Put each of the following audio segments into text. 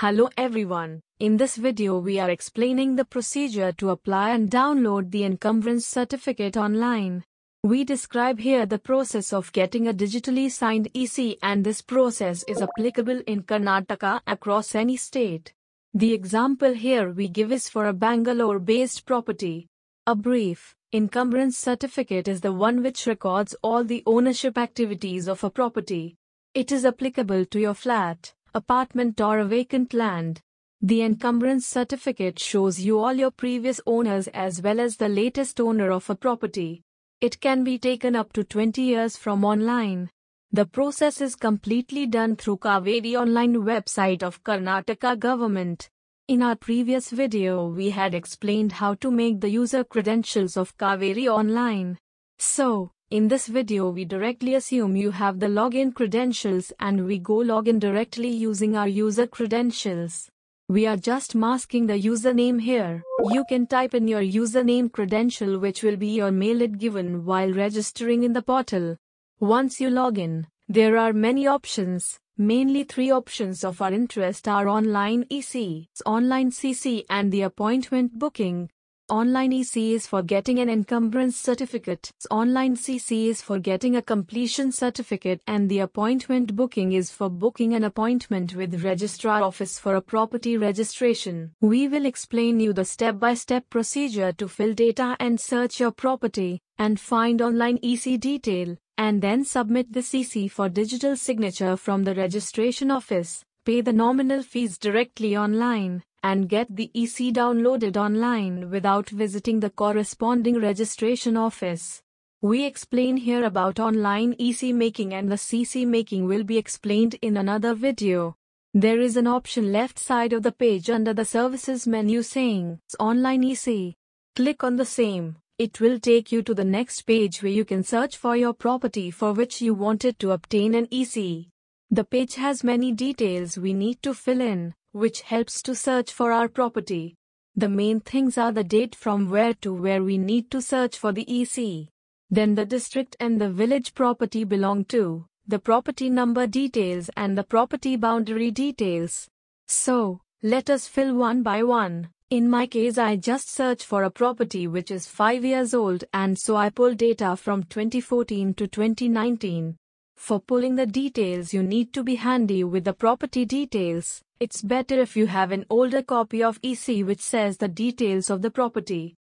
Hello everyone, in this video we are explaining the procedure to apply and download the encumbrance certificate online. We describe here the process of getting a digitally signed EC, and this process is applicable in Karnataka across any state. The example here we give is for a Bangalore-based property. A brief encumbrance certificate is the one which records all the ownership activities of a property. It is applicable to your flat, apartment or a vacant land. The encumbrance certificate shows you all your previous owners as well as the latest owner of a property. It can be taken up to 20 years from online. The process is completely done through Kaveri online website of Karnataka government. In our previous video we had explained how to make the user credentials of Kaveri online. So, in this video we directly assume you have the login credentials and we go login directly using our user credentials. We are just masking the username here. You can type in your username credential which will be your mail it given while registering in the portal. Once you log in, there are many options. Mainly three options of our interest are online EC, online CC and the appointment booking. Online EC is for getting an encumbrance certificate, online CC is for getting a completion certificate, and the appointment booking is for booking an appointment with registrar office for a property registration. We will explain you the step-by-step procedure to fill data and search your property, and find online EC detail, and then submit the CC for digital signature from the registration office, pay the nominal fees directly online, and get the EC downloaded online without visiting the corresponding registration office. We explain here about online EC making, and the CC making will be explained in another video. There is an option left side of the page under the services menu saying online EC. Click on the same. It will take you to the next page where you can search for your property for which you wanted to obtain an EC. The page has many details we need to fill in, which helps to search for our property. The main things are the date from where to where we need to search for the EC. Then the district and the village property belong to, the property number details and the property boundary details. So, let us fill one by one. In my case I just search for a property which is 5 years old, and so I pull data from 2014 to 2019. For pulling the details you need to be handy with the property details. It's better if you have an older copy of EC which says the details of the property.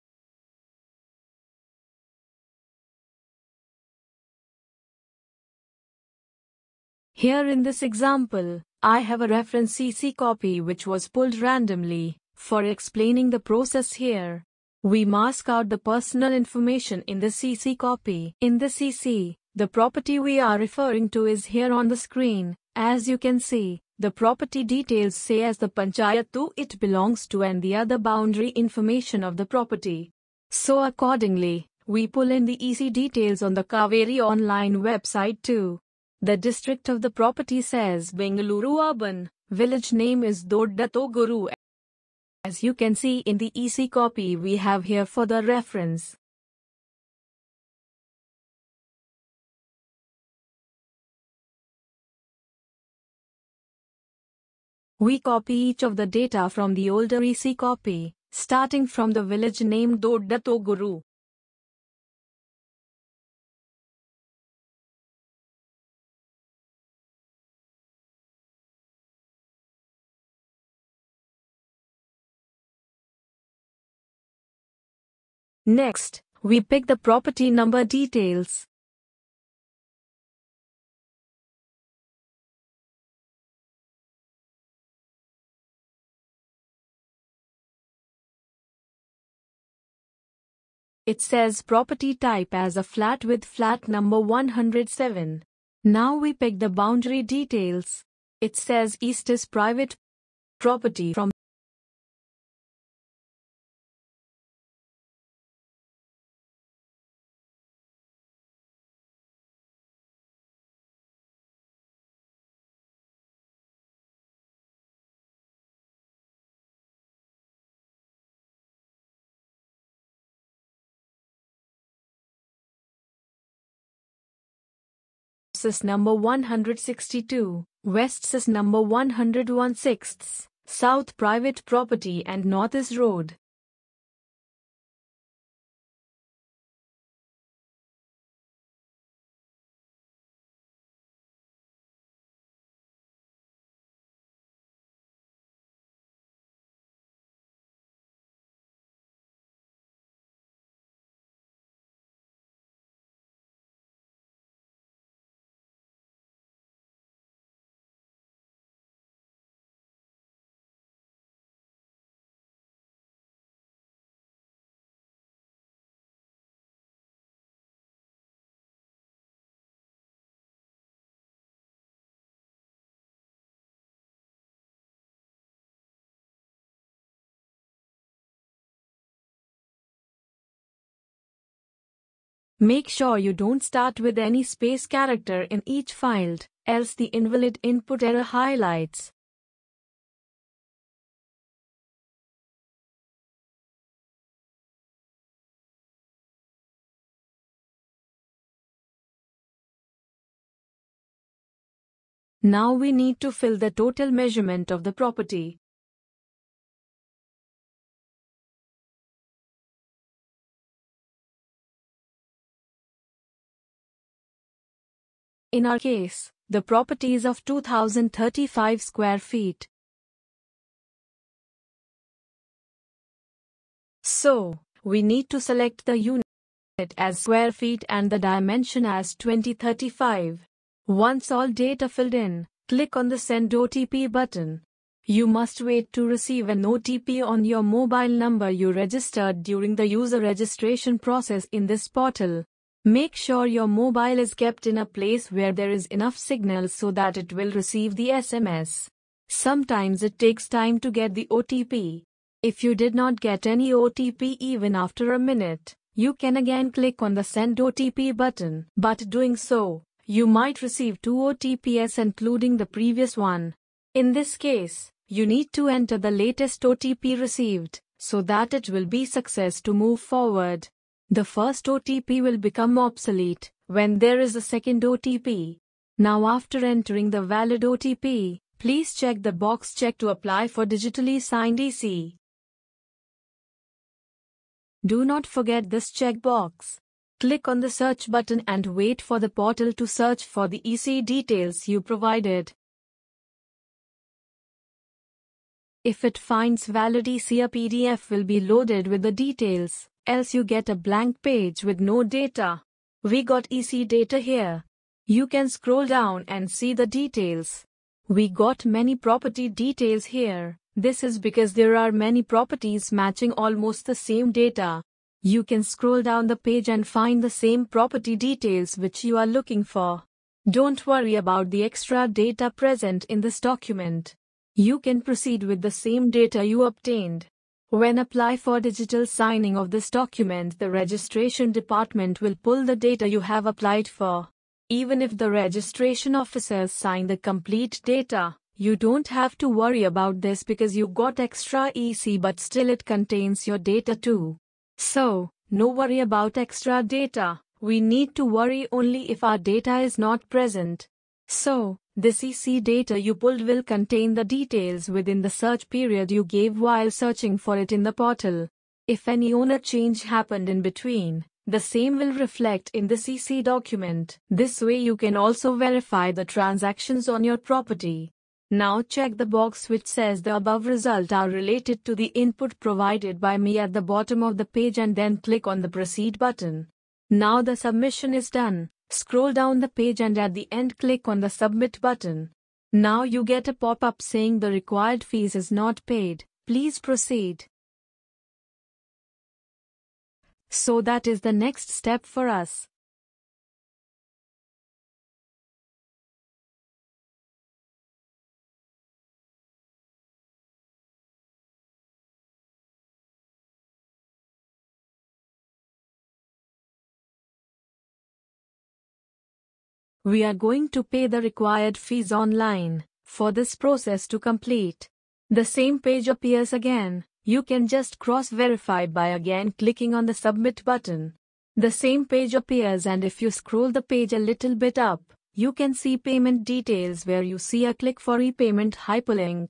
Here in this example, I have a reference EC copy which was pulled randomly. For explaining the process here, we mask out the personal information in the CC copy. In the CC, the property we are referring to is here on the screen. As you can see, the property details say as the panchayat to it belongs to and the other boundary information of the property. So accordingly, we pull in the EC details on the Kaveri online website too. The district of the property says Bangalore urban, village name is Doddatoguru. As you can see in the EC copy we have here for the reference. We copy each of the data from the older EC copy, starting from the village name Doddatoguru. Next, we pick the property number details. It says property type as a flat with flat number 107. Now we pick the boundary details. It says east is private property from sys number 162, west sys number 116, south private property and north is road. Make sure you don't start with any space character in each file, else the invalid input error highlights. Now we need to fill the total measurement of the property. In our case, the property is of 2035 square feet. So, we need to select the unit as square feet and the dimension as 2035. Once all data filled in, click on the Send OTP button. You must wait to receive an OTP on your mobile number you registered during the user registration process in this portal. Make sure your mobile is kept in a place where there is enough signal so that it will receive the SMS. Sometimes it takes time to get the OTP. If you did not get any OTP even after a minute, you can again click on the Send OTP button. But doing so, you might receive 2 OTPs including the previous one. In this case, you need to enter the latest OTP received, so that it will be success to move forward. The first OTP will become obsolete when there is a second OTP. Now after entering the valid OTP, please check the box Check to apply for digitally signed EC. Do not forget this checkbox. Click on the search button and wait for the portal to search for the EC details you provided. If it finds valid EC, a PDF will be loaded with the details, else you get a blank page with no data. We got EC data here. You can scroll down and see the details. We got many property details here. This is because there are many properties matching almost the same data. You can scroll down the page and find the same property details which you are looking for. Don't worry about the extra data present in this document. You can proceed with the same data you obtained. When apply for digital signing of this document, the registration department will pull the data you have applied for. Even if the registration officers sign the complete data, you don't have to worry about this because you got extra EC, but still it contains your data too. So, no worry about extra data. We need to worry only if our data is not present. So, this EC data you pulled will contain the details within the search period you gave while searching for it in the portal. If any owner change happened in between, the same will reflect in the EC document. This way you can also verify the transactions on your property. Now check the box which says the above results are related to the input provided by me at the bottom of the page and then click on the Proceed button. Now the submission is done. Scroll down the page and at the end click on the Submit button. Now you get a pop-up saying the required fees is not paid. Please proceed. So that is the next step for us. We are going to pay the required fees online. For this process to complete, the same page appears again. You can just cross-verify by again clicking on the Submit button. The same page appears and if you scroll the page a little bit up, you can see payment details where you see a click for e-payment hyperlink.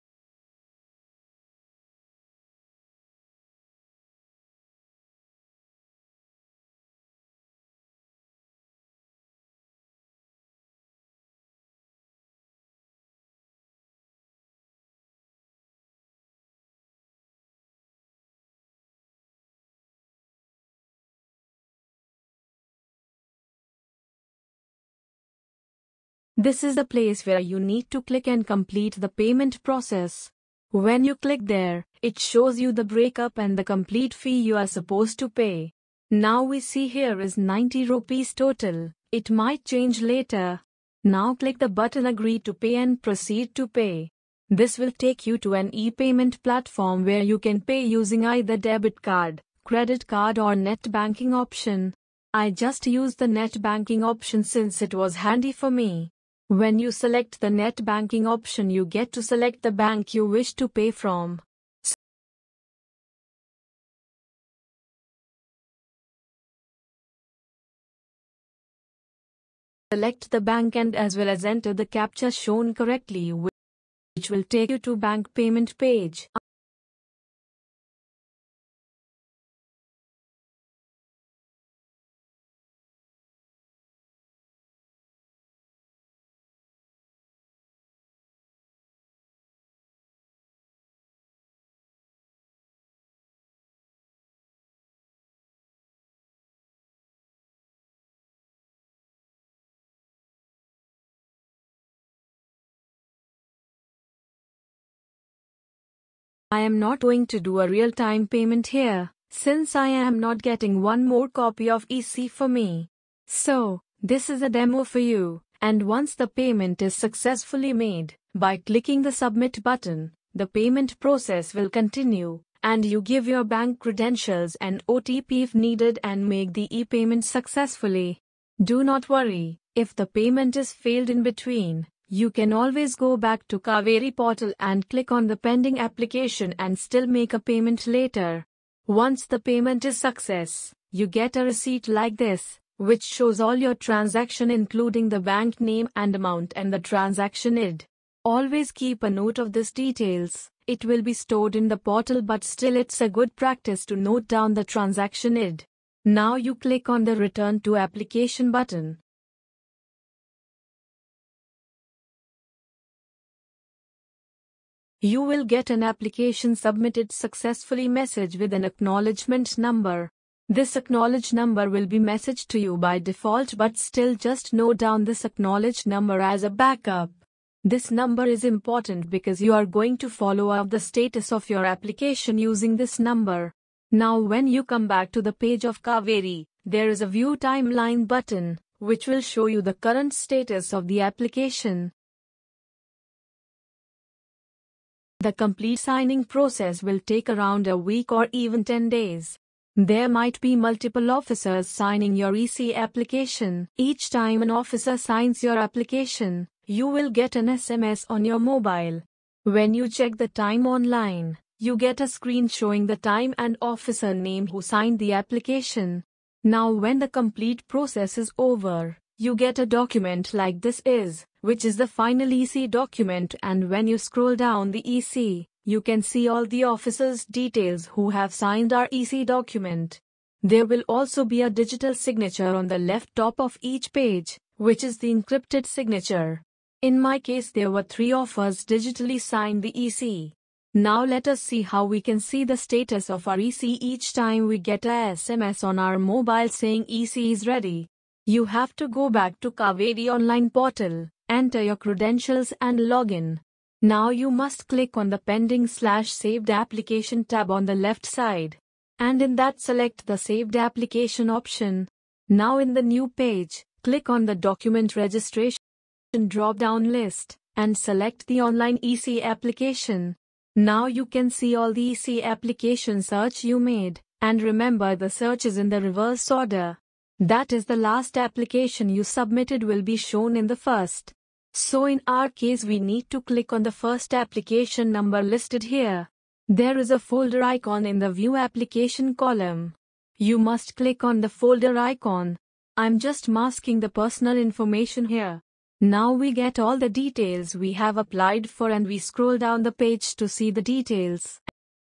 This is the place where you need to click and complete the payment process. When you click there, it shows you the breakup and the complete fee you are supposed to pay. Now we see here is 90 rupees total. It might change later. Now click the button Agree to Pay and proceed to pay. This will take you to an e-payment platform where you can pay using either debit card, credit card or net banking option. I just used the net banking option since it was handy for me. When you select the net banking option, you get to select the bank you wish to pay from. Select the bank and as well as enter the captcha shown correctly, which will take you to bank payment page. I am not going to do a real-time payment here, since I am not getting one more copy of EC for me. So, this is a demo for you, and once the payment is successfully made, by clicking the submit button, the payment process will continue, and you give your bank credentials and OTP if needed and make the e-payment successfully. Do not worry, if the payment is failed in between, you can always go back to Kaveri portal and click on the pending application and still make a payment later. Once the payment is success, you get a receipt like this, which shows all your transaction including the bank name and amount and the transaction ID. Always keep a note of these details. It will be stored in the portal, but still it's a good practice to note down the transaction ID. Now you click on the return to application button. You will get an application submitted successfully message with an acknowledgement number. This acknowledge number will be messaged to you by default, but still just note down this acknowledge number as a backup. This number is important because you are going to follow up the status of your application using this number. Now when you come back to the page of Kaveri, there is a view timeline button, which will show you the current status of the application. The complete signing process will take around a week or even 10 days. There might be multiple officers signing your EC application. Each time an officer signs your application, you will get an SMS on your mobile. When you check the time online, you get a screen showing the time and officer name who signed the application. Now when the complete process is over, you get a document like this which is the final EC document, and when you scroll down the EC, you can see all the officers' details who have signed our EC document. There will also be a digital signature on the left top of each page, which is the encrypted signature. In my case, there were 3 offers digitally signed the EC. Now let us see how we can see the status of our EC each time we get a SMS on our mobile saying EC is ready. You have to go back to Kaveri online portal, enter your credentials and login. Now you must click on the pending/saved application tab on the left side. And in that select the saved application option. Now in the new page, click on the document registration drop-down list and select the online EC application. Now you can see all the EC application search you made, and remember the search is in the reverse order. That is, the last application you submitted will be shown in the first. So in our case we need to click on the first application number listed here. There is a folder icon in the View Application column. You must click on the folder icon. I'm just masking the personal information here. Now we get all the details we have applied for and we scroll down the page to see the details.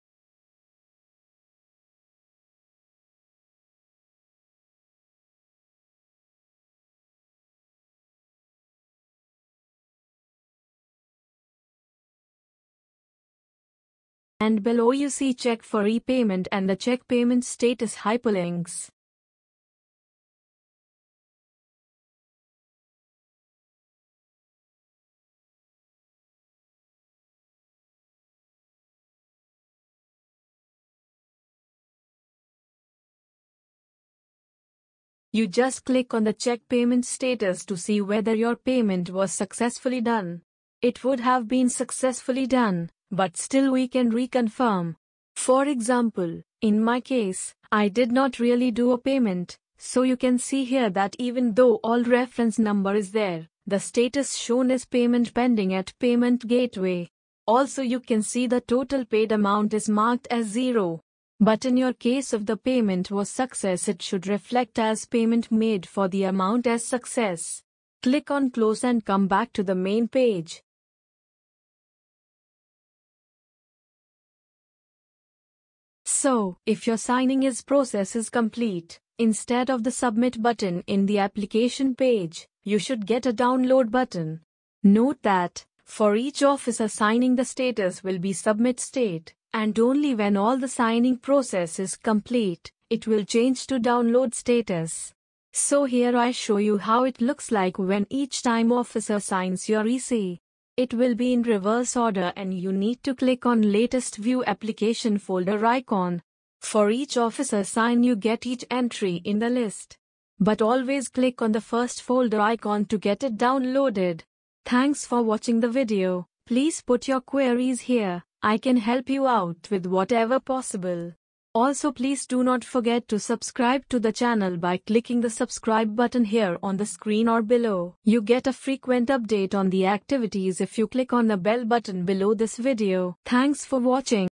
And below you see check for repayment and the check payment status hyperlinks. You just click on the check payment status to see whether your payment was successfully done. It would have been successfully done, but still we can reconfirm. For example, in my case, I did not really do a payment, so you can see here that even though all reference number is there, the status shown is payment pending at payment gateway. Also you can see the total paid amount is marked as 0. But in your case if the payment was success, it should reflect as payment made for the amount as success. Click on close and come back to the main page. So, if your signing is process is complete, instead of the submit button in the application page, you should get a download button. Note that, for each officer signing the status will be submit state, and only when all the signing process is complete, it will change to download status. So here I show you how it looks like when each time officer signs your EC. It will be in reverse order and you need to click on latest view application folder icon. For each officer sign you get each entry in the list. But always click on the first folder icon to get it downloaded. Thanks for watching the video. Please put your queries here. I can help you out with whatever possible. Also please do not forget to subscribe to the channel by clicking the subscribe button here on the screen or below. You get a frequent update on the activities if you click on the bell button below this video. Thanks for watching.